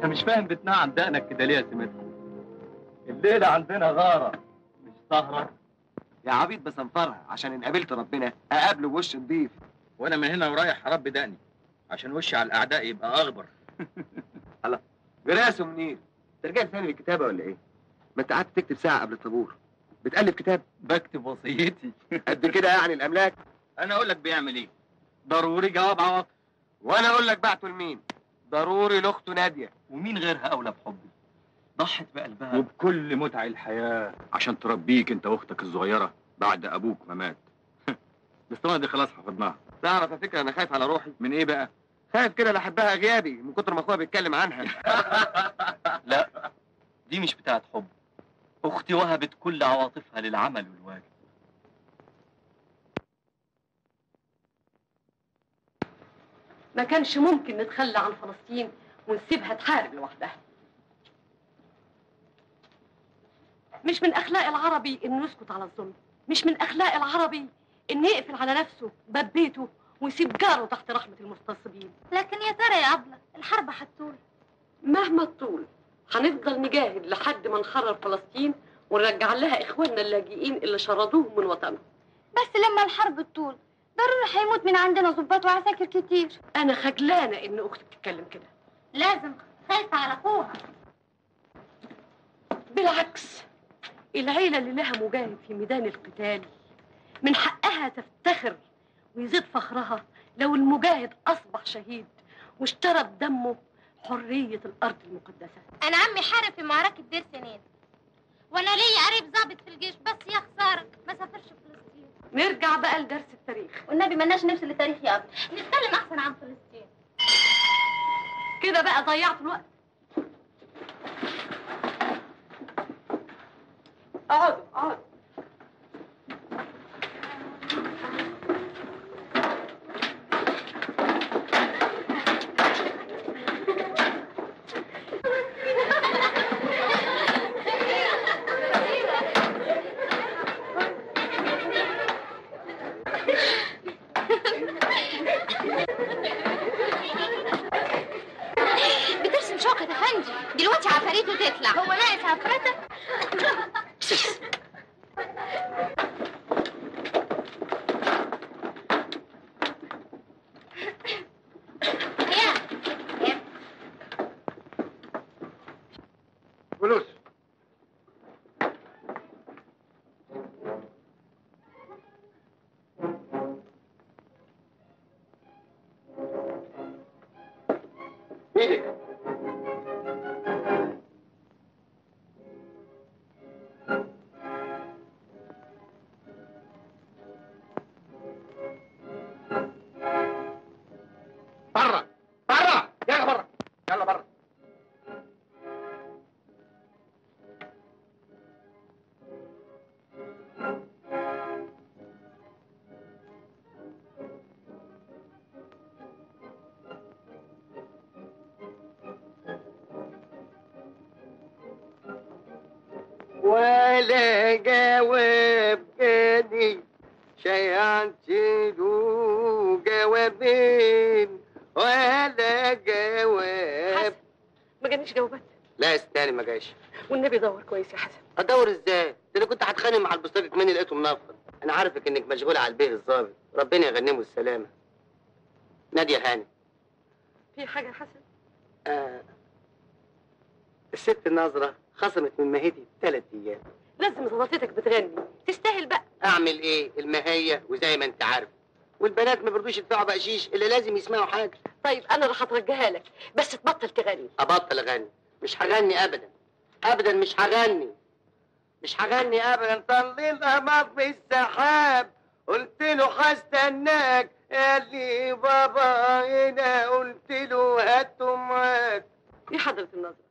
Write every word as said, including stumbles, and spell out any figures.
مش فاهم بتنام عن دقنك كده ليه يا سمسم؟ الليله عندنا غاره مش سهره. يا عبيط بصنفرها عشان ان قابلت ربنا اقابله بوش نضيف. وانا من هنا ورايح اربي دقني عشان وشي على الاعداء يبقى اخضر. الله، جراسه منير، انت رجعت ثاني للكتابه ولا ايه؟ ما انت قعدت تكتب ساعه قبل الطابور. بتألف كتاب؟ بكتب وصيتي. قد كده يعني الاملاك؟ انا اقول لك بيعمل ايه؟ ضروري جواب عواطف. وانا اقول لك بعته لمين؟ ضروري لاخته ناديه. ومين غيرها اولى بحبي؟ ضحت بقلبها وبكل متع الحياه عشان تربيك انت واختك الصغيره بعد ابوك ما مات. الاسطوانه دي خلاص حفظناها. تعرف يا فكره انا خايف على روحي. من ايه بقى؟ خايف كده لاحبها غيابي من كتر ما اخويا بيتكلم عنها. لا، دي مش بتاعت حب. اختي وهبت كل عواطفها للعمل والواجب. ما كانش ممكن نتخلى عن فلسطين ونسيبها تحارب لوحدها. مش من اخلاق العربي انه يسكت على الظلم، مش من اخلاق العربي انه يقفل على نفسه باب بيته ويسيب جاره تحت رحمه المغتصبين. لكن يا ترى يا ابله الحرب هتطول؟ مهما تطول هنفضل نجاهد لحد ما نحرر فلسطين ونرجع لها اخواننا اللاجئين اللي شردوهم من وطنهم. بس لما الحرب تطول ضروري هيموت من عندنا ضباط وعساكر كتير. انا خجلانه ان اختي بتتكلم كده. لازم خايفه على اخوها. بالعكس، العيله اللي لها مجاهد في ميدان القتال من حقها تفتخر ويزيد فخرها لو المجاهد اصبح شهيد واشترى بدمه حريه الارض المقدسه. انا عمي حارب في معركه دير سنين، وانا ليا قريب ضابط في الجيش، بس يا خساره ما سافرش فلسطين. نرجع بقى لدرس التاريخ. والنبي مالناش نفس للتاريخ يا ابني، نتكلم احسن عن فلسطين. كده بقى ضيعت الوقت. اقعدوا اقعدوا. بترسم شوكة يا فندي، دلوقتي عفاريته تطلع. هو ناقص عفرتك؟ فلوس. ايدك. برا برا، يلا برا، يلا برا. ولا جواب جاني شيعت له جوابين ولا جواب. ما جانيش جوابات. لا استني ما جاش. والنبي دور كويس يا حسن. ادور ازاي؟ ده انا كنت هتخانق مع البوسطجي كمان لقيته منفض. انا عارفك انك مشغوله على البيه الظابط، ربنا يغنمه السلامه. ناديه هاني. في حاجه يا حسن؟ آه. الست ناظره خصمت من مهيتي ثلاث ايام. لازم ظبطتك بتغني، تستاهل بقى. اعمل ايه؟ المهيه وزي ما انت عارف، والبنات ما بيرضوش يدفعوا بقشيش الا لازم يسمعوا حاجه. طيب انا راح اترجاها لك، بس تبطل تغني. ابطل اغني؟ مش هغني ابدا ابدا، مش هغني مش هغني ابدا. طليل قمر في السحاب، قلت له هستناك، قال لي بابا هنا، قلت له هاته معاك. يا حضرة الناظرة،